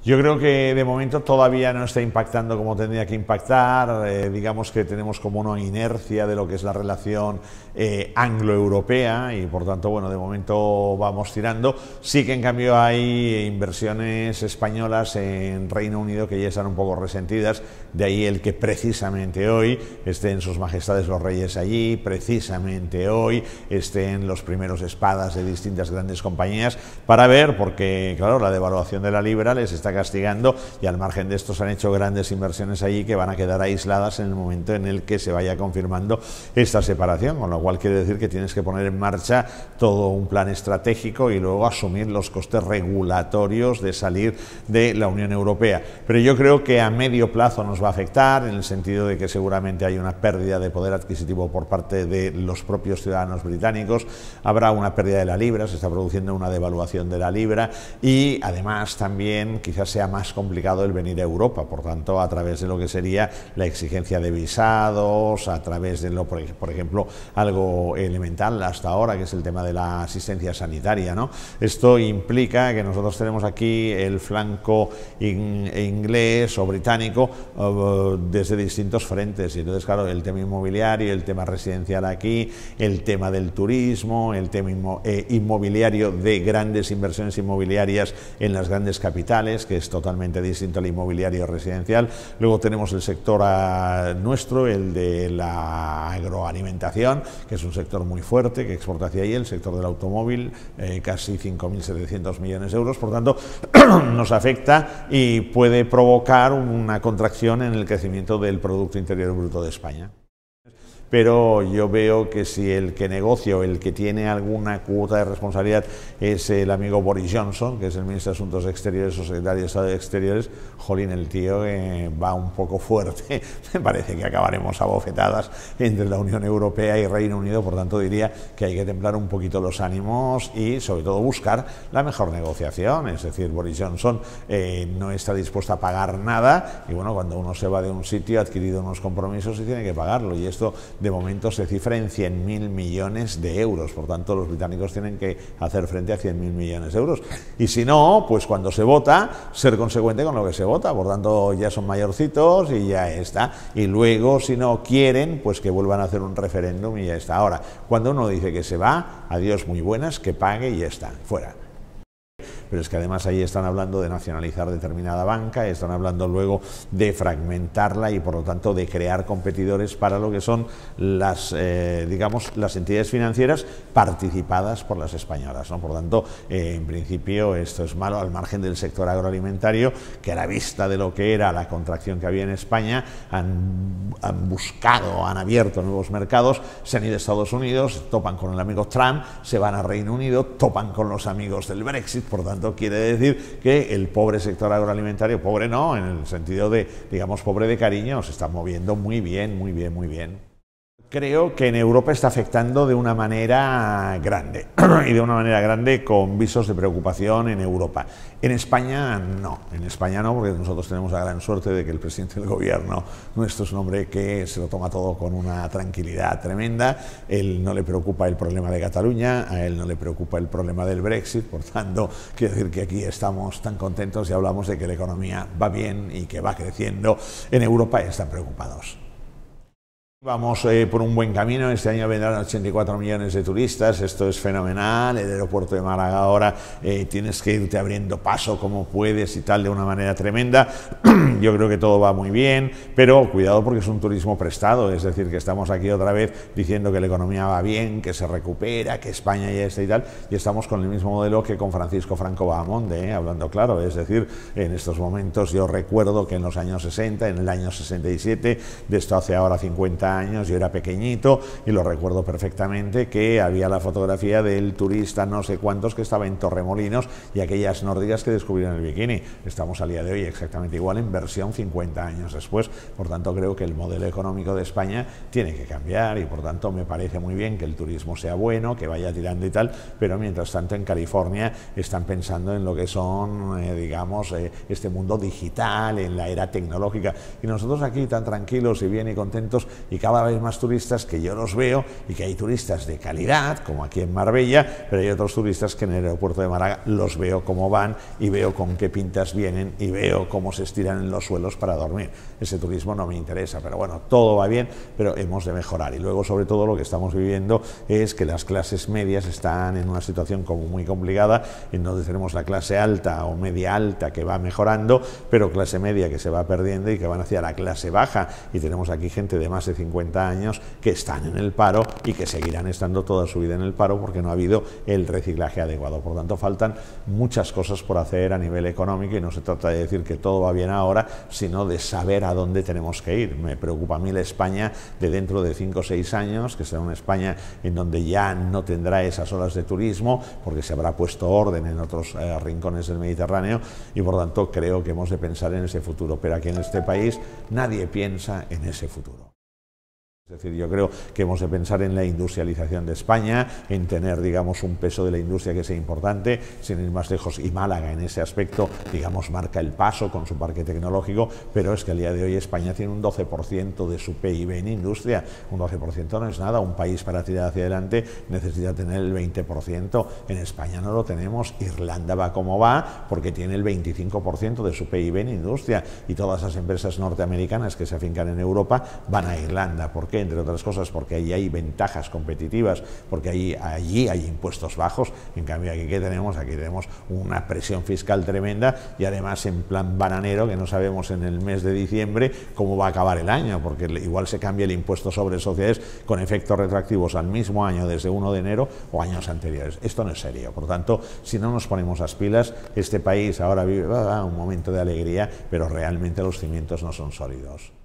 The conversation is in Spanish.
Yo creo que de momento todavía no está impactando como tendría que impactar. Digamos que tenemos como una inercia de lo que es la relación anglo-europea y por tanto, bueno, de momento vamos tirando. Sí que en cambio hay inversiones españolas en Reino Unido que ya están un poco resentidas, de ahí el que precisamente hoy estén sus majestades los reyes allí, precisamente hoy estén los primeros espadas de distintas grandes compañías para ver, porque claro, la devaluación de la libra les está castigando y al margen de esto se han hecho grandes inversiones allí que van a quedar aisladas en el momento en el que se vaya confirmando esta separación, con lo cual quiere decir que tienes que poner en marcha todo un plan estratégico y luego asumir los costes regulatorios de salir de la Unión Europea. Pero yo creo que a medio plazo nos va a afectar en el sentido de que seguramente hay una pérdida de poder adquisitivo por parte de los propios ciudadanos británicos, habrá una pérdida de la libra, se está produciendo una devaluación de la libra y además también quizás sea más complicado el venir a Europa, por tanto a través de lo que sería la exigencia de visados, a través de lo, por ejemplo, algo elemental hasta ahora que es el tema de la asistencia sanitaria, ¿no? Esto implica que nosotros tenemos aquí el flanco inglés o británico desde distintos frentes y entonces claro, el tema inmobiliario, el tema residencial aquí, el tema del turismo, el tema inmobiliario de grandes inversiones inmobiliarias en las grandes capitales, que es totalmente distinto al inmobiliario residencial. Luego tenemos el sector nuestro, el de la agroalimentación, que es un sector muy fuerte, que exporta hacia ahí, el sector del automóvil, casi 5.700 millones de euros, por tanto nos afecta y puede provocar una contracción en el crecimiento del Producto Interior Bruto de España. Pero yo veo que si el que negocia o el que tiene alguna cuota de responsabilidad es el amigo Boris Johnson, que es el ministro de Asuntos Exteriores o secretario de Estado de Exteriores, jolín, el tío va un poco fuerte, me parece que acabaremos a bofetadas entre la Unión Europea y Reino Unido, por tanto diría que hay que templar un poquito los ánimos y sobre todo buscar la mejor negociación, es decir, Boris Johnson no está dispuesto a pagar nada y bueno, cuando uno se va de un sitio ha adquirido unos compromisos y tiene que pagarlo y esto de momento se cifra en 100.000 millones de euros, por tanto los británicos tienen que hacer frente a 100.000 millones de euros y si no, pues cuando se vota, ser consecuente con lo que se vota, por tanto ya son mayorcitos y ya está, y luego si no quieren, pues que vuelvan a hacer un referéndum y ya está. Ahora, cuando uno dice que se va, adiós muy buenas, que pague y ya está, fuera. Pero es que además ahí están hablando de nacionalizar determinada banca, están hablando luego de fragmentarla y por lo tanto de crear competidores para lo que son las, digamos, las entidades financieras participadas por las españolas, ¿no? Por tanto, en principio esto es malo al margen del sector agroalimentario, que a la vista de lo que era la contracción que había en España han buscado, han abierto nuevos mercados, se han ido a Estados Unidos, topan con el amigo Trump, se van a Reino Unido, topan con los amigos del Brexit, por tanto quiere decir que el pobre sector agroalimentario, pobre no, en el sentido de, digamos, pobre de cariño, se está moviendo muy bien, muy bien, muy bien. Creo que en Europa está afectando de una manera grande y de una manera grande con visos de preocupación en Europa. En España no, porque nosotros tenemos la gran suerte de que el presidente del gobierno nuestro es un hombre que se lo toma todo con una tranquilidad tremenda, él no le preocupa el problema de Cataluña, a él no le preocupa el problema del Brexit, por tanto, quiero decir que aquí estamos tan contentos y hablamos de que la economía va bien y que va creciendo. En Europa están preocupados. Vamos por un buen camino, este año vendrán 84 millones de turistas, esto es fenomenal, el aeropuerto de Málaga ahora tienes que irte abriendo paso como puedes y tal de una manera tremenda, yo creo que todo va muy bien, pero cuidado porque es un turismo prestado, es decir, que estamos aquí otra vez diciendo que la economía va bien, que se recupera, que España ya está y tal, y estamos con el mismo modelo que con Francisco Franco Bahamonde, hablando claro, es decir, en estos momentos yo recuerdo que en los años 60, en el año 67, de esto hace ahora 50 años, yo era pequeñito y lo recuerdo perfectamente que había la fotografía del turista no sé cuántos que estaba en Torremolinos y aquellas nórdicas que descubrieron el bikini. Estamos al día de hoy exactamente igual en versión 50 años después, por tanto creo que el modelo económico de España tiene que cambiar y por tanto me parece muy bien que el turismo sea bueno, que vaya tirando y tal, pero mientras tanto en California están pensando en lo que son, digamos, este mundo digital, en la era tecnológica y nosotros aquí tan tranquilos y bien y contentos y y cada vez más turistas que yo los veo, y que hay turistas de calidad, como aquí en Marbella, pero hay otros turistas que en el aeropuerto de Málaga los veo cómo van y veo con qué pintas vienen y veo cómo se estiran en los suelos para dormir. Ese turismo no me interesa, pero bueno, todo va bien, pero hemos de mejorar. Y luego, sobre todo, lo que estamos viviendo es que las clases medias están en una situación como muy complicada, en donde tenemos la clase alta o media alta que va mejorando, pero clase media que se va perdiendo y que van hacia la clase baja, y tenemos aquí gente de más de 50 años que están en el paro y que seguirán estando toda su vida en el paro porque no ha habido el reciclaje adecuado. Por tanto, faltan muchas cosas por hacer a nivel económico, y no se trata de decir que todo va bien ahora, sino de saber a dónde tenemos que ir. Me preocupa a mí la España de dentro de 5 o 6 años, que será una España en donde ya no tendrá esas olas de turismo, porque se habrá puesto orden en otros rincones del Mediterráneo, y por tanto creo que hemos de pensar en ese futuro, pero aquí en este país nadie piensa en ese futuro. Es decir, yo creo que hemos de pensar en la industrialización de España, en tener, digamos, un peso de la industria que sea importante, sin ir más lejos, y Málaga en ese aspecto, digamos, marca el paso con su parque tecnológico, pero es que al día de hoy España tiene un 12% de su PIB en industria. Un 12% no es nada, un país para tirar hacia adelante necesita tener el 20%, en España no lo tenemos. Irlanda va como va porque tiene el 25% de su PIB en industria, y todas las empresas norteamericanas que se afincan en Europa van a Irlanda. ¿Por qué? Entre otras cosas porque allí hay ventajas competitivas, porque allí hay impuestos bajos. En cambio aquí, ¿qué tenemos? Aquí tenemos una presión fiscal tremenda, y además en plan bananero, que no sabemos en el mes de diciembre cómo va a acabar el año, porque igual se cambia el impuesto sobre sociedades con efectos retroactivos al mismo año, desde 1 de enero o años anteriores. Esto no es serio. Por tanto, si no nos ponemos las pilas, este país ahora vive un momento de alegría, pero realmente los cimientos no son sólidos.